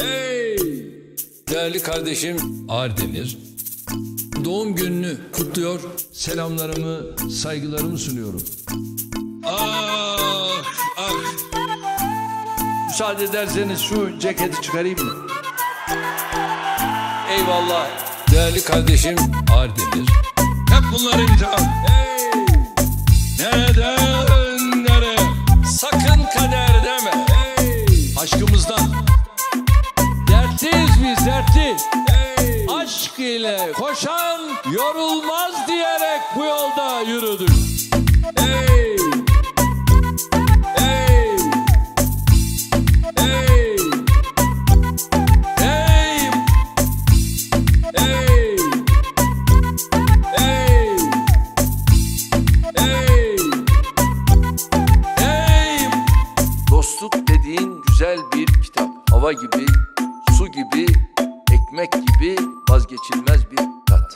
Hey! Değerli kardeşim Ardemir, doğum gününü kutluyor, selamlarımı, saygılarımı sunuyorum. Ah, ah! Müsaade ederseniz şu ceketi çıkarayım mı? Eyvallah. Değerli kardeşim Ardemir, hep bunlar imtihan. Hey! Neden, nereye? Sakın kader deme. Hey! Aşkımızdan dertliyiz biz, dertli. Hey! Aşk ile koşan yorulmaz diyerek bu yolda yürüdük. Hey! Hey! Hey! Hey! Hey! Hey! Hey! Hey! Dostluk dediğin güzel bir kitap. Hava gibi, su gibi, ekmek gibi vazgeçilmez bir tat.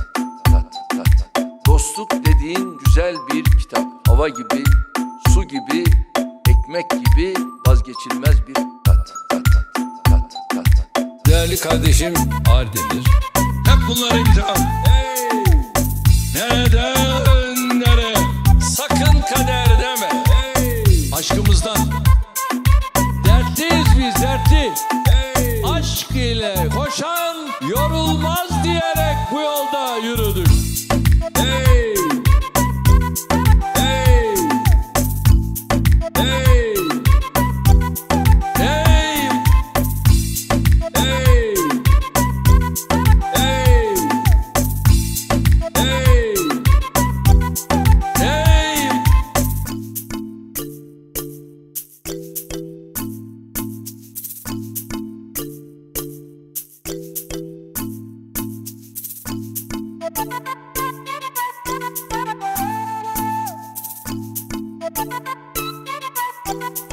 Dostluk dediğin güzel bir kitap. Hava gibi, su gibi, ekmek gibi vazgeçilmez bir tat. Değerli kardeşim Ardemir, hep bunlar imtihan. Hey! Neden, nereye? Sakın kader deme. Hey! Aşkımızdan dertliyiz biz, dertli. Hey! Aşk ile koşan yorulmaz diyerek bu yolda yürüdük. Hey! Hey! Hey! Hey! Hey! Hey! Hey! Hey! Thank you.